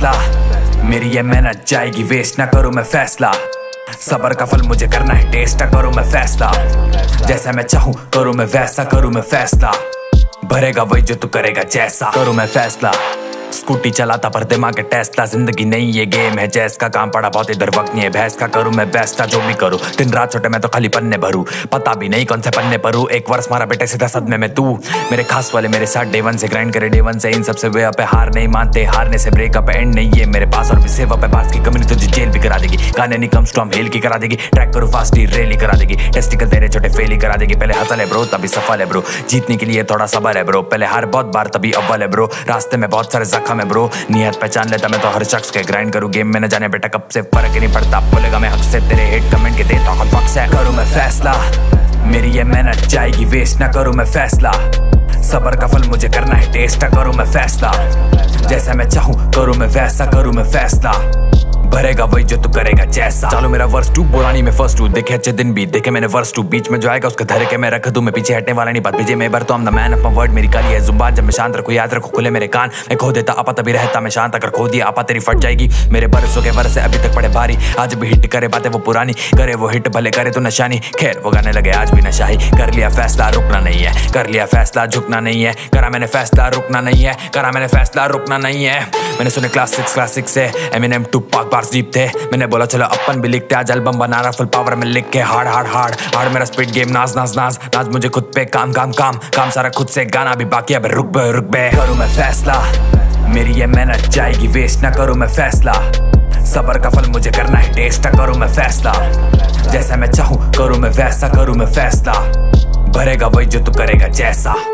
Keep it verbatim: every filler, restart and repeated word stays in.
फैसला, मेरी ये मेहनत जाएगी वेस्ट, ना करूँ मैं फैसला। सबर का फल मुझे करना है टेस्ट, ना करूँ मैं फैसला। जैसा मैं चाहूँ करूँ मैं वैसा, करूँ मैं फैसला। भरेगा वही जो तू करेगा जैसा, करूँ मैं फैसला। स्कूटी चलाता पर दिमाग है टेस्ला, जिंदगी नहीं ये गेम है जैस का। काम पड़ा बहुत इधर वक्त नहीं है भैंस का, करूँ मैं बेस्ट जो भी करूँ। दिन रात छोटे मैं तो खाली पन्ने भरूँ, पता भी नहीं कौन से पन्ने भरूँ। एक वर्ष मारा बेटे सीधा सदमे में तू, मेरे खास वाले मेरे साथ डे वन से ग्राइंड करे डे वन से। इन सबसे वे पे हार नहीं मानते, हारने से ब्रेकअप एंड नहीं है मेरे पास। और भी सेवा पे पास की कमी तुझे जेल भी करा देगी। गाने नहीं कम स्टॉम हेल की करा देगी, ट्रैक करूँ फास्ट ही रेली करा देगी। टेस्टिकल तेरे छोटे फेल ही करा देगी। पहले हसल है ब्रो तभी सफल है ब्रो, जीतने के लिए थोड़ा सबर है ब्रो। पहले हार बहुत बार तभी अव्वल है ब्रो, रास्ते में बहुत सारे जख्म है ब्रो। नियत पहचान लेता मैं तो हर शख्स के, ग्राइंड करूँ गेम में न जाने बेटा कब से फर्क ही नहीं पड़ता। बोलेगा मैं हक से तेरे हेट कमेंट के देता हूँ फक से, करूँ मैं फैसला। मेरी ये मेहनत जाएगी वेस्ट, ना करूँ मैं फैसला। सबर का फल मुझे करना है टेस्ट, ना करूँ मैं फैसला। जैसा मैं चाहूँ करूँ मैं वैसा, करूँ मैं फैसला। भरेगा वही जो तू करेगा जैसा। चालू मेरा वर्स टू, बोलानी में फर्स्ट टू। देखे अच्छे दिन भी देखे मैंने वर्स टू, बीच में जो आएगा उसके धरे के मैं रख दूं। मैं पीछे हटने वाला नहीं, बात भेजे मैं बर तो हम the man of my word. मेरी काली है जुबान जब मैं शांत रखूं, याद रखो खुले मेरे कान। मैं खो देता आपा तभी रहता मैं शांत, अगर खो दिया आपा तेरी फट जाएगी। मेरे बरसों के बरस अभी तक पड़े भारी, आज भी हिट करे बातें वो पुरानी। करे वो हिट भले करे तो नशानी, खैर वो गाने लगे आज भी नशाही। कर लिया फैसला रुकना नहीं है, कर लिया फैसला झुकना नहीं है। करा मैंने फैसला रुकना नहीं है, करा मैंने फैसला रुकना नहीं है। मैंने सुने क्लास सिक्स क्लास सिक्स से Eminem Tupac bars deep थे। मैंने बोला चलो अपन भी लिखते, आज एल्बम बना रहा फुल पावर में लिख के। हार्ड हार्ड हार्ड हार्ड मेरा स्पीड गेम, नाज नाज नाज नाज मुझे खुद पे। काम काम काम काम सारा खुद से, गाना भी बाकी अब रुक बे रुक बे। करूँ मैं फैसला, मेरी ये मेहनत जाएगी वेस्ट, ना करूँ मैं फैसला। सबर का फल मुझे करना है टेस्ट, ना करूँ मैं फैसला। जैसा मैं चाहूँ करूँ मैं वैसा, करूँ मैं फैसला। भरेगा वही जो तू करेगा जैसा।